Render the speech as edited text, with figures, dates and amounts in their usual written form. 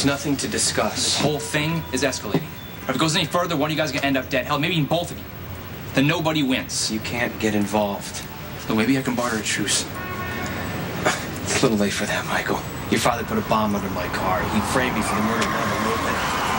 There's nothing to discuss. This whole thing is escalating. If it goes any further, one of you guys is gonna end up dead. Hell, maybe even both of you. Then nobody wins. You can't get involved. So maybe I can barter a truce. It's a little late for that, Michael. Your father put a bomb under my car. He framed me for the murder of one of the movement.